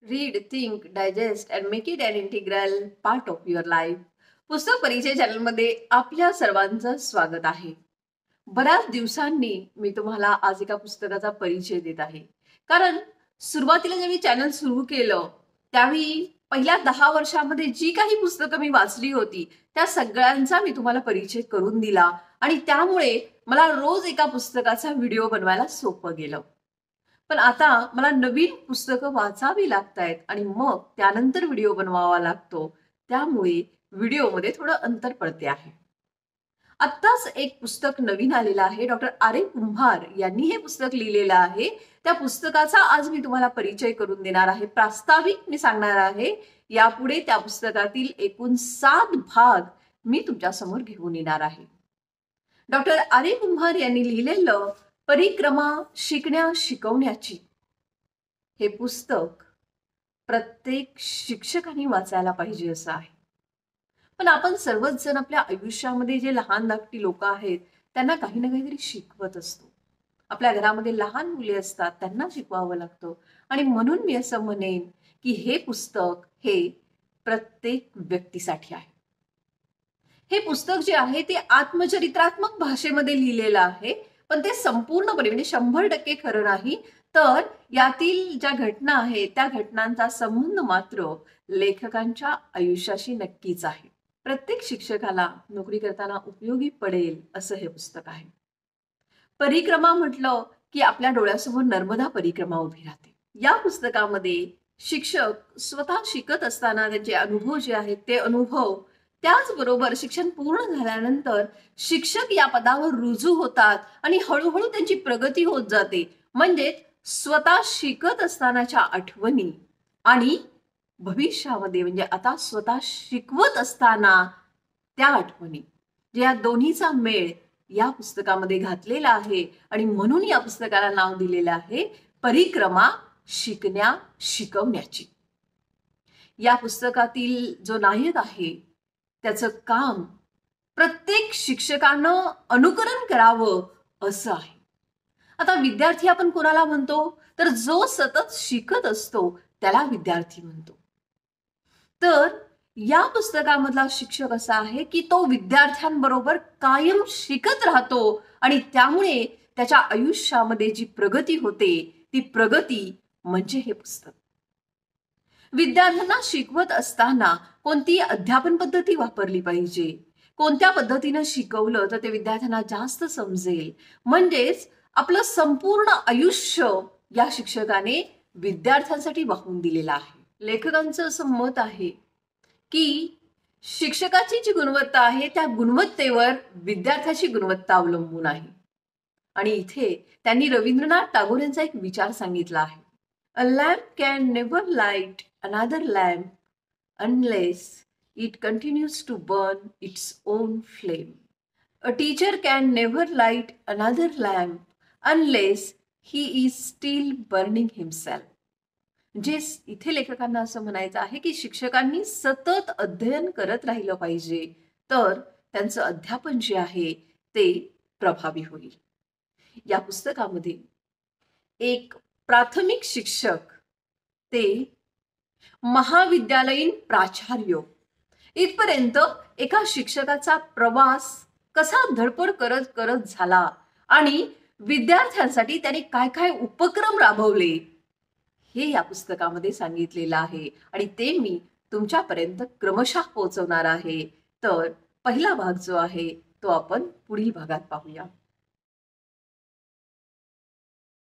Read, think, digest and make it an integral part of your life. पुस्तक परिचय चॅनलमध्ये आपल्या सर्वांचं स्वागत आहे. बऱ्याच दिवसांनी मी तुम्हाला आज एका पुस्तकाचा परिचय देत आहे. कारण सुरुवातीला जेव्हा मी चॅनल सुरू केलं त्यावेळी पहिल्या 10 वर्षामध्ये जी काही पुस्तकं मी वाचली होती त्या सगळ्यांचा मी तुम्हाला परिचय करून दिला आणि त्यामुळे मला रोज एका पुस्तकाचा व्हिडिओ बनवायला सोपं गेलं. पण आता मला नवीन पुस्तकं वाचावी लागतायत आणि मग त्यानंतर व्हिडिओ बनवावा लागतो. त्यामुळे व्हिडिओमध्ये थोडं अंतर पडते आहे. आत्ताच एक पुस्तक नवीन आलेलं आहे. Doctor R.A.. कुंभार यांनी हे पुस्तक लिहिलेलं आहे. त्या पुस्तकाचा आज मी तुम्हाला परिचय करून देणार आहे. प्रास्ताविक मी सांगणार आहे. यापुढे त्या पुस्तकातील एकूण 7 भाग मी तुमच्यासमोर घेऊन येणार आहे. Doctor R.A.. कुंभार यांनी लिहिलेलं परिक्रमा शिकण्या शिकवण्याची हे पुस्तक प्रत्येक शिक्षकांनी वाचायला पाहिजे असं आहे. पण आपण सर्वच जण आपल्या आयुष्यामध्ये जे लहान धाकटी लोक आहेत त्यांना काही ना काहीतरी शिकवत असतो. आपल्या घरामध्ये लहान मुले असतात, त्यांना शिकवावं लागतं आणि म्हणून मी असं म्हणेन की हे पुस्तक हे प्रत्येक व्यक्तीसाठी आहे. हे पुस्तक जे आहे ते आत्मचरित्रात्मक भाषेमध्ये लिहिलेलं आहे, पण ते संपूर्णपणे म्हणजे 100% खरं नाही. तर यातील ज्या घटना आहेत त्या घटनांचा संबंध मात्र लेखकांच्या आयुष्याशी नक्कीच आहे. प्रत्येक शिक्षकाला नोकरी करताना उपयोगी पडेल असं हे पुस्तक आहे. परिक्रमा म्हटलं की आपल्या डोळ्यासमोर नर्मदा परिक्रमा उभी राहते. या पुस्तकामध्ये शिक्षक स्वतः शिकत असताना त्यांचे अनुभव जे आहेत ते अनुभव, त्याचबरोबर शिक्षण पूर्ण झाल्यानंतर शिक्षक या पदावर रुजू होतात आणि हळूहळू त्यांची प्रगती होत जाते. म्हणजे स्वतः शिकत असतानाच्या आठवणी आणि भविष्यामध्ये म्हणजे आता स्वतः शिकवत असताना त्या आठवणी, या दोन्हीचा मेळ या पुस्तकामध्ये घातलेला आहे आणि म्हणून या पुस्तकाला नाव दिलेलं आहे परिक्रमा शिकण्या शिकवण्याची. या पुस्तकातील जो नायक आहे त्याचं काम प्रत्येक शिक्षकानं अनुकरण करावं असं आहे. आता विद्यार्थी आपण कोणाला म्हणतो, तर जो सतत शिकत असतो त्याला विद्यार्थी म्हणतो. तर या पुस्तकामधला शिक्षक असा आहे की तो विद्यार्थ्यांबरोबर कायम शिकत राहतो आणि त्यामुळे त्याच्या आयुष्यामध्ये जी प्रगती होते ती प्रगती म्हणजे हे पुस्तक. विद्यार्थ्यांना शिकवत असताना कोणती अध्यापन पद्धती वापरली पाहिजे, कोणत्या पद्धतीने शिकवलं तर ते विद्यार्थ्यांना जास्त समजेल, म्हणजेच आपलं संपूर्ण आयुष्य या शिक्षकाने विद्यार्थ्यांसाठी वाहून दिलेलं आहे. लेखकांचं असं मत आहे की शिक्षकाची जी गुणवत्ता आहे त्या गुणवत्तेवर विद्यार्थ्याची गुणवत्ता अवलंबून आहे. आणि इथे त्यांनी रवींद्रनाथ टागोर यांचा एक विचार सांगितला आहे. A lamp can never light another lamp unless it continues to burn its own flame. A teacher can never light another lamp unless he is still burning himself. जे इथे लेखकांना असं म्हणायचं आहे की शिक्षकांनी सतत अध्ययन करत राहिलं पाहिजे, तर त्यांचं अध्यापन जे आहे ते प्रभावी होईल. या पुस्तकामध्ये एक प्राथमिक शिक्षक ते महाविद्यालयीन प्राचार्य इथपर्यंत एका शिक्षकाचा प्रवास कसा धडपड करत करत झाला आणि विद्यार्थ्यांसाठी त्याने काय काय उपक्रम राबवले हे या पुस्तकामध्ये सांगितलेलं आहे आणि ते मी तुमच्यापर्यंत क्रमशः पोहोचवणार आहे. तर पहिला भाग जो आहे तो आपण पुढील भागात पाहूया.